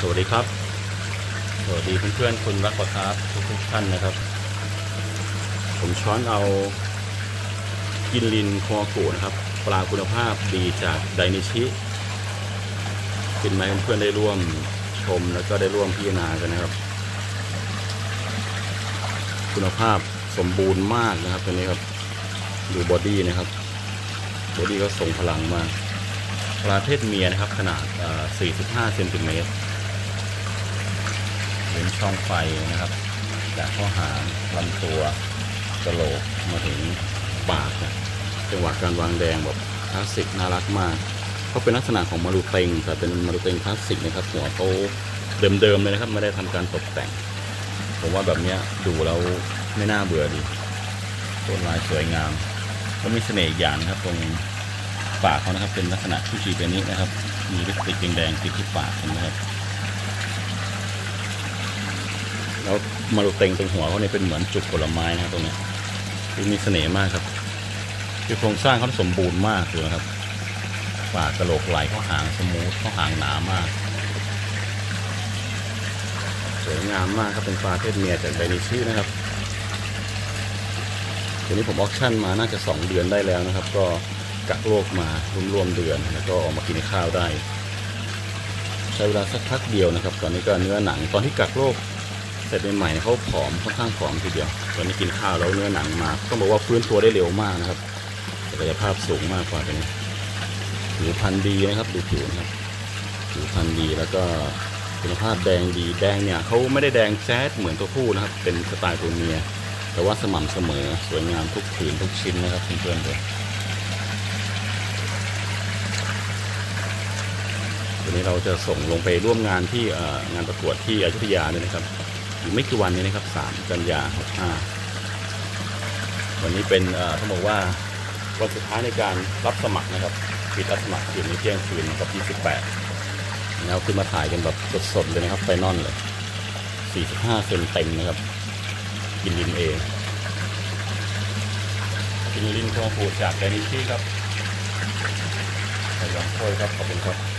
วัสดีครับสวัสดีเพื่อนๆคนรักปลาคาร์ฟทุกท่านนะครับผมช้อนเอากินลินโคอากุนะครับปลาคุณภาพดีจากไดนิชิเป็นไหมเพื่อนๆได้ร่วมชมแล้วก็ได้ร่วมพิจารณากันนะครับคุณภาพสมบูรณ์มากนะครับตัวนี้ครับดูบอดี้นะครับบอดี้ก็ทรงพลังมากปลาเพศเมียนะครับขนาด45 เซนติเมตรเป็นช่องไฟนะครับจากข้อหางลำตัวกระโหลกมาถึงปากนะจังหวะการวางแดงแบบคลาสสิกน่ารักมากเขาเป็นลักษณะของมารูเต็งแต่เป็นมารูเต็งคลาสสิกนะครับหัวโตเดิมๆเลยนะครับไม่ได้ทำการตกแต่งผมว่าแบบนี้ดูแล้วไม่น่าเบื่อดีต้นลายสวยงามแล้วมีเสน่ห์อย่างนะครับตรงปากเขานะครับเป็นลักษณะชูชีเป็นนี้นะครับมีลิปสติกแดงๆติดที่ปากนะครับแล้วมารูเต็งตรงหัวเขาเนี่ยเป็นเหมือนจุกผลไม้นะครับตรงนี้มีเสน่ห์มากครับคือโครงสร้างเขาสมบูรณ์มากเลยนะครับปากกระโหลกไหลเขาหางสมูทเขาหางหนามากสวยงามมากครับเป็นปลาเพศเมียจากไดนิชินะครับทีนี้ผมออคชั่นมาน่าจะ2 เดือนได้แล้วนะครับก็กักโรคมารวมๆเดือนแล้วก็ออกมากินข้าวได้ใช้เวลาสักพักเดียวนะครับตอนนี้ก็เนื้อหนังตอนที่กักโรคเสร็จใหม่ๆเขาผอมค่อนข้างผอมทีเดียวตอนนี้กินข้าวแล้วเนื้อหนังมาต้องบอกว่าฟื้นตัวได้เร็วมากนะครับศักยภาพสูงมากกว่าตัวนี้ผิวพรรณดีนะครับดูผิวนะครับผิวพรรณดีแล้วก็คุณภาพแดงดีแดงเนี่ยเขาไม่ได้แดงแจ๊ดเหมือนตัวผู้นะครับเป็นสไตล์ตัวเมียแต่ว่าสม่ำเสมอสวยงามทุกผืนทุกชิ้นนะครับเพื่อนๆเลยวันนี้เราจะส่งลงไปร่วมงานที่งานประกวดที่อยุธยาเลยนะครับอีกไม่กี่วันนี้นะครับ3 กันยายน 65วันนี้เป็นต้องบอกว่าวันสุดท้ายในการรับสมัครนะครับปิดรับสมัครคืนนี้เที่ยงคืนกับ28แล้วขึ้นมาถ่ายกันแบบสดๆเลยนะครับไฟนอลเลย45 เซนเต็มนะครับกินลินเองกินลินโคอากุจากไดนิชิครับขอบคุณครับขอบคุณครับ